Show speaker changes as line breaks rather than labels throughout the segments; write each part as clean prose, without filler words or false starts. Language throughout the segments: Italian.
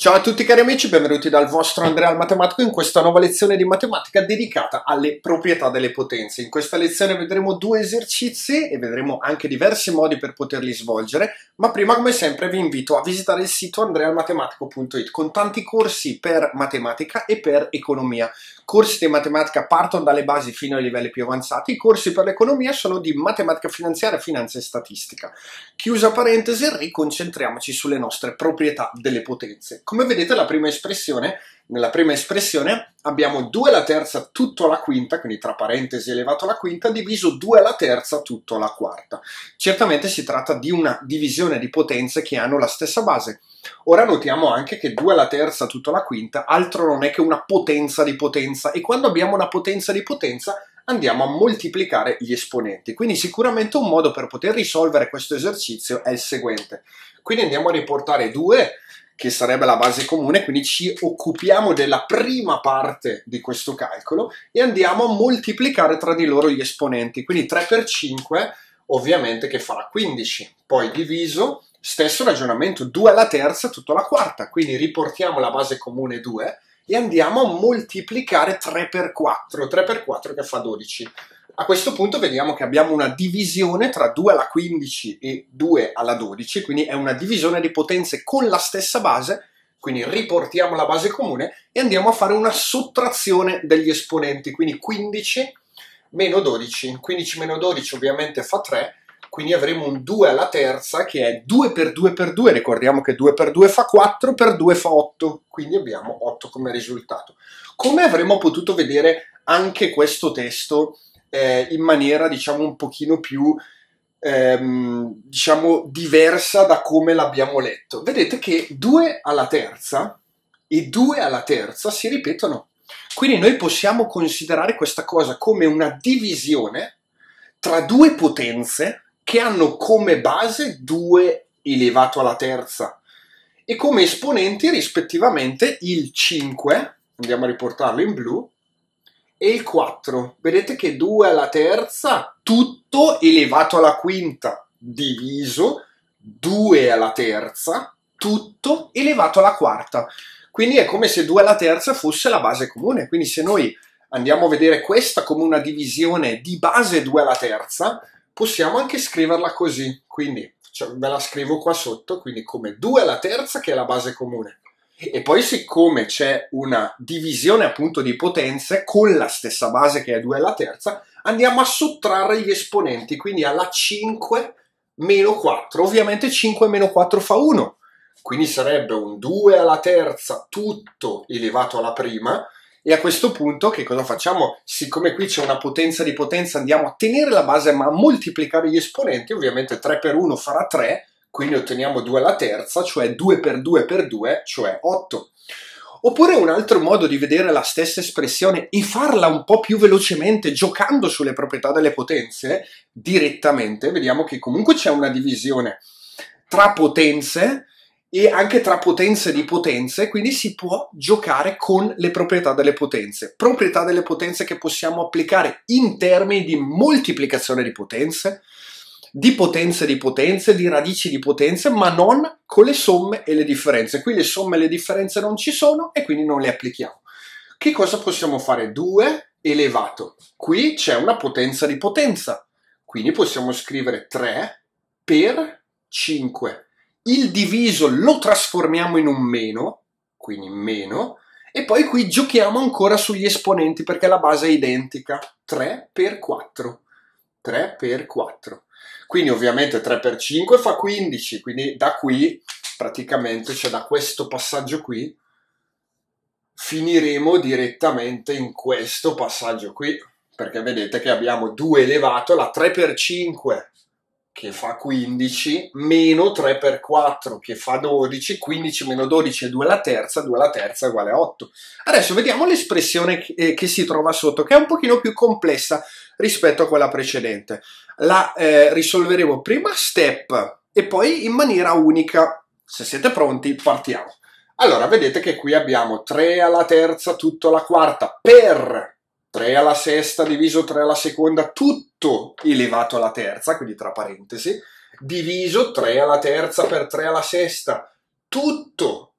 Ciao a tutti cari amici, benvenuti dal vostro Andrea il Matematico in questa nuova lezione di matematica dedicata alle proprietà delle potenze. In questa lezione vedremo due esercizi e vedremo anche diversi modi per poterli svolgere, ma prima come sempre vi invito a visitare il sito andrealmatematico.it con tanti corsi per matematica e per economia. Corsi di matematica partono dalle basi fino ai livelli più avanzati, i corsi per l'economia sono di matematica finanziaria, finanza e statistica. Chiusa parentesi, riconcentriamoci sulle nostre proprietà delle potenze. Come vedete nella prima espressione abbiamo 2 alla terza tutto alla quinta, quindi tra parentesi elevato alla quinta, diviso 2 alla terza tutto alla quarta. Certamente si tratta di una divisione di potenze che hanno la stessa base. Ora notiamo anche che 2 alla terza tutto alla quinta altro non è che una potenza di potenza, e quando abbiamo una potenza di potenza andiamo a moltiplicare gli esponenti. Quindi sicuramente un modo per poter risolvere questo esercizio è il seguente. Quindi andiamo a riportare 2, che sarebbe la base comune, quindi ci occupiamo della prima parte di questo calcolo e andiamo a moltiplicare tra di loro gli esponenti. Quindi 3 per 5 ovviamente che farà 15, poi diviso, stesso ragionamento, 2 alla terza tutto alla quarta, quindi riportiamo la base comune 2 e andiamo a moltiplicare 3 per 4 che fa 12. A questo punto vediamo che abbiamo una divisione tra 2 alla 15 e 2 alla 12, quindi è una divisione di potenze con la stessa base, quindi riportiamo la base comune e andiamo a fare una sottrazione degli esponenti, quindi 15 meno 12, 15 meno 12 ovviamente fa 3, quindi avremo un 2 alla terza che è 2 per 2 per 2, ricordiamo che 2 per 2 fa 4, per 2 fa 8, quindi abbiamo 8 come risultato. Come avremmo potuto vedere anche questo testo in maniera diciamo un pochino più diciamo diversa da come l'abbiamo letto? Vedete che 2 alla terza e 2 alla terza si ripetono, quindi noi possiamo considerare questa cosa come una divisione tra due potenze che hanno come base 2 elevato alla terza e come esponenti rispettivamente il 5, andiamo a riportarlo in blu, e il 4. Vedete che 2 alla terza tutto elevato alla quinta diviso 2 alla terza tutto elevato alla quarta. Quindi è come se 2 alla terza fosse la base comune. Quindi se noi andiamo a vedere questa come una divisione di base 2 alla terza, possiamo anche scriverla così. Quindi ve la scrivo qua sotto, quindi come 2 alla terza che è la base comune. E poi siccome c'è una divisione appunto di potenze con la stessa base che è 2 alla terza, andiamo a sottrarre gli esponenti, quindi alla 5 meno 4. Ovviamente 5 meno 4 fa 1, quindi sarebbe un 2 alla terza tutto elevato alla prima, e a questo punto che cosa facciamo? Siccome qui c'è una potenza di potenza andiamo a tenere la base ma a moltiplicare gli esponenti, ovviamente 3 per 1 farà 3, quindi otteniamo 2 alla terza, cioè 2 per 2 per 2, cioè 8. Oppure un altro modo di vedere la stessa espressione e farla un po' più velocemente, giocando sulle proprietà delle potenze, direttamente, vediamo che comunque c'è una divisione tra potenze e anche tra potenze di potenze, quindi si può giocare con le proprietà delle potenze. Proprietà delle potenze che possiamo applicare in termini di moltiplicazione di potenze, di potenze, di radici di potenze, ma non con le somme e le differenze. Qui le somme e le differenze non ci sono e quindi non le applichiamo. Che cosa possiamo fare? 2 elevato. Qui c'è una potenza di potenza, quindi possiamo scrivere 3 per 5. Il diviso lo trasformiamo in un meno, quindi meno, e poi qui giochiamo ancora sugli esponenti perché la base è identica. 3 per 4. 3 per 4. Quindi ovviamente 3 per 5 fa 15, quindi da qui praticamente, cioè da questo passaggio qui, finiremo direttamente in questo passaggio qui, perché vedete che abbiamo 2 elevato alla 3 per 5 che fa 15, meno 3 per 4 che fa 12, 15 meno 12 è 2 alla terza è uguale a 8. Adesso vediamo l'espressione che si trova sotto, che è un pochino più complessa rispetto a quella precedente. La risolveremo prima step e poi in maniera unica. Se siete pronti, partiamo. Allora, vedete che qui abbiamo 3 alla terza tutto alla quarta per 3 alla sesta diviso 3 alla seconda tutto elevato alla terza, quindi tra parentesi, diviso 3 alla terza per 3 alla sesta tutto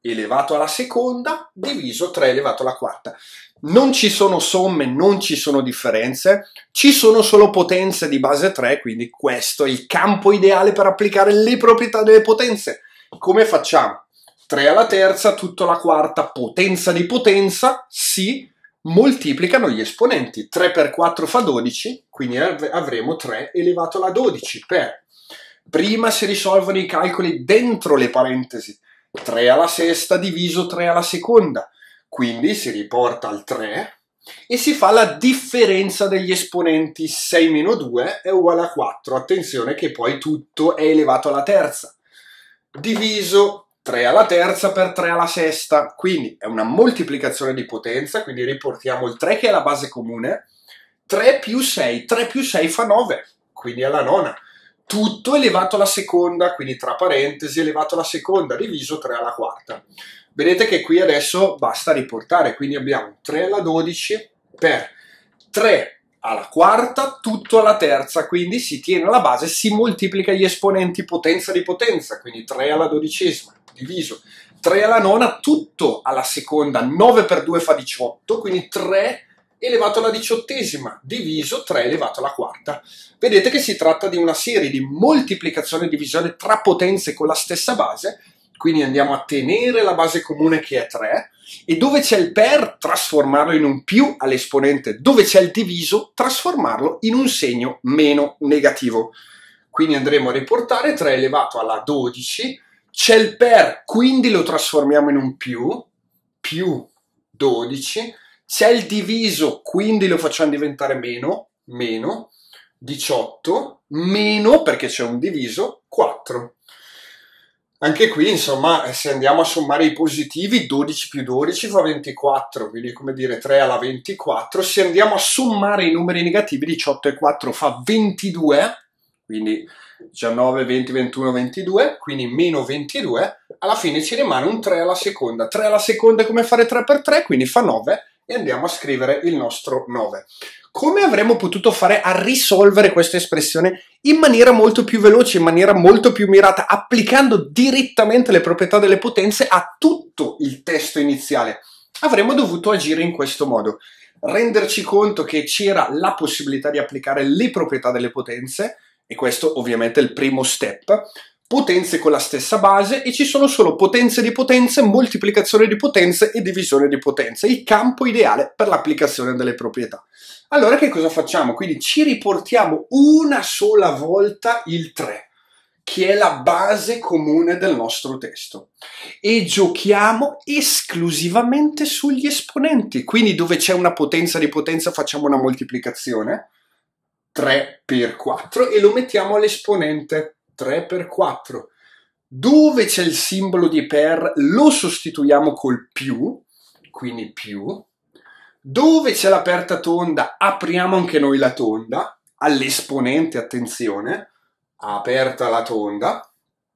elevato alla seconda diviso 3 elevato alla quarta. Non ci sono somme, non ci sono differenze, ci sono solo potenze di base 3, quindi questo è il campo ideale per applicare le proprietà delle potenze. Come facciamo? 3 alla terza, tutto alla quarta, potenza di potenza, si moltiplicano gli esponenti. 3 per 4 fa 12, quindi avremo 3 elevato alla 12 per... Prima si risolvono i calcoli dentro le parentesi. 3 alla sesta diviso 3 alla seconda. Quindi si riporta al 3 e si fa la differenza degli esponenti. 6 meno 2 è uguale a 4. Attenzione che poi tutto è elevato alla terza. Diviso 3 alla terza per 3 alla sesta. Quindi è una moltiplicazione di potenza, quindi riportiamo il 3 che è la base comune. 3 più 6, 3 più 6 fa 9, quindi alla nona. Tutto elevato alla seconda, quindi tra parentesi elevato alla seconda, diviso 3 alla quarta. Vedete che qui adesso basta riportare, quindi abbiamo 3 alla 12 per 3 alla quarta, tutto alla terza, quindi si tiene la base, si moltiplica gli esponenti potenza di potenza, quindi 3 alla dodicesima, diviso 3 alla nona, tutto alla seconda, 9 per 2 fa 18, quindi 3 elevato alla diciottesima, diviso 3 elevato alla quarta. Vedete che si tratta di una serie di moltiplicazione e divisione tra potenze con la stessa base, quindi andiamo a tenere la base comune che è 3, e dove c'è il per trasformarlo in un più all'esponente, dove c'è il diviso trasformarlo in un segno meno negativo. Quindi andremo a riportare 3 elevato alla 12, c'è il per, quindi lo trasformiamo in un più 12, c'è il diviso, quindi lo facciamo diventare meno 18, meno perché c'è un diviso 4. Anche qui, insomma, se andiamo a sommare i positivi, 12 più 12 fa 24, quindi come dire 3 alla 24. Se andiamo a sommare i numeri negativi, 18 e 4 fa 22, quindi 19, 20, 21, 22, quindi meno 22. Alla fine ci rimane un 3 alla seconda. 3 alla seconda è come fare 3 per 3, quindi fa 9, e andiamo a scrivere il nostro 9. Come avremmo potuto fare a risolvere questa espressione in maniera molto più veloce, in maniera molto più mirata, applicando direttamente le proprietà delle potenze a tutto il testo iniziale? Avremmo dovuto agire in questo modo: renderci conto che c'era la possibilità di applicare le proprietà delle potenze, e questo ovviamente è il primo step, potenze con la stessa base, e ci sono solo potenze di potenze, moltiplicazione di potenze e divisione di potenze, il campo ideale per l'applicazione delle proprietà. Allora che cosa facciamo? Quindi ci riportiamo una sola volta il 3, che è la base comune del nostro testo, e giochiamo esclusivamente sugli esponenti. Quindi dove c'è una potenza di potenza facciamo una moltiplicazione, 3 per 4, e lo mettiamo all'esponente, 3 per 4. Dove c'è il simbolo di per lo sostituiamo col più, quindi più. Dove c'è l'aperta tonda apriamo anche noi la tonda, all'esponente, attenzione, aperta la tonda,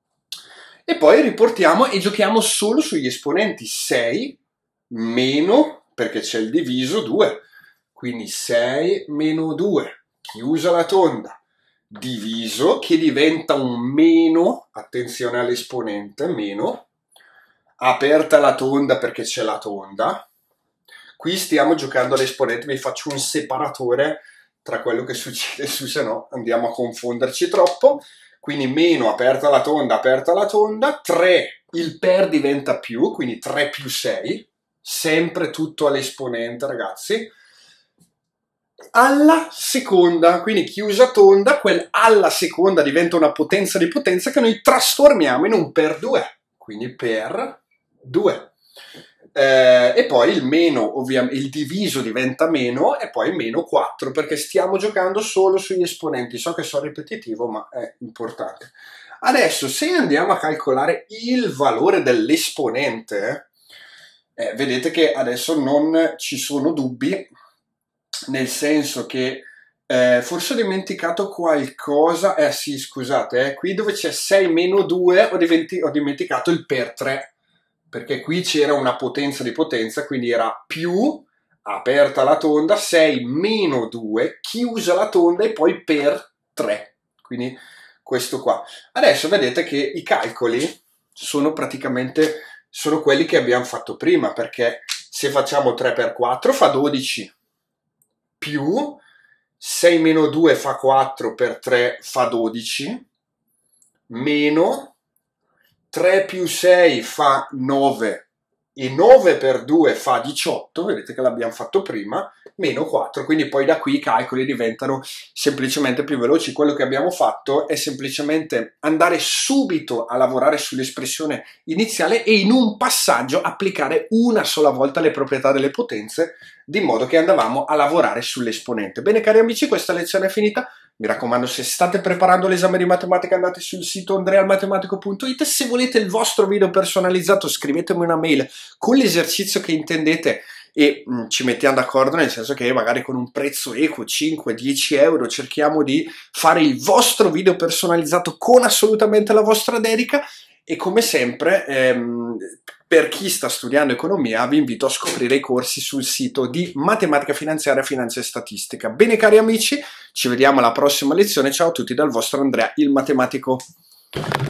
e poi riportiamo e giochiamo solo sugli esponenti. 6 meno, perché c'è il diviso, 2, quindi 6 meno 2, chiusa la tonda, diviso, che diventa un meno, attenzione all'esponente, meno, aperta la tonda perché c'è la tonda. Qui stiamo giocando all'esponente, vi faccio un separatore tra quello che succede e se no andiamo a confonderci troppo. Quindi meno, aperta la tonda, 3, il per diventa più, quindi 3 più 6, sempre tutto all'esponente, ragazzi. Alla seconda, quindi chiusa tonda, quel alla seconda diventa una potenza di potenza che noi trasformiamo in un per 2, quindi per 2. E poi il meno, ovviamente, il diviso diventa meno, e poi meno 4, perché stiamo giocando solo sugli esponenti. So che sono ripetitivo, ma è importante. Adesso, se andiamo a calcolare il valore dell'esponente, vedete che adesso non ci sono dubbi, nel senso che forse ho dimenticato qualcosa. Sì, scusate, qui dove c'è 6 meno 2 ho dimenticato il per 3, perché qui c'era una potenza di potenza, quindi era più, aperta la tonda, 6 meno 2, chiusa la tonda, e poi per 3. Quindi questo qua. Adesso vedete che i calcoli sono praticamente sono quelli che abbiamo fatto prima, perché se facciamo 3 per 4 fa 12, più 6 meno 2 fa 4 per 3 fa 12, meno 3 più 6 fa 9 e 9 per 2 fa 18, vedete che l'abbiamo fatto prima, meno 4, quindi poi da qui i calcoli diventano semplicemente più veloci. Quello che abbiamo fatto è semplicemente andare subito a lavorare sull'espressione iniziale e in un passaggio applicare una sola volta le proprietà delle potenze, di modo che andavamo a lavorare sull'esponente. Bene cari amici, questa lezione è finita. Mi raccomando, se state preparando l'esame di matematica andate sul sito andrealmatematico.it. Se volete il vostro video personalizzato scrivetemi una mail con l'esercizio che intendete e ci mettiamo d'accordo, nel senso che magari con un prezzo equo, 5-10 euro, cerchiamo di fare il vostro video personalizzato con assolutamente la vostra dedica. E come sempre, per chi sta studiando economia, vi invito a scoprire i corsi sul sito di Matematica Finanziaria, Finanza e Statistica. Bene cari amici, ci vediamo alla prossima lezione. Ciao a tutti dal vostro Andrea il Matematico.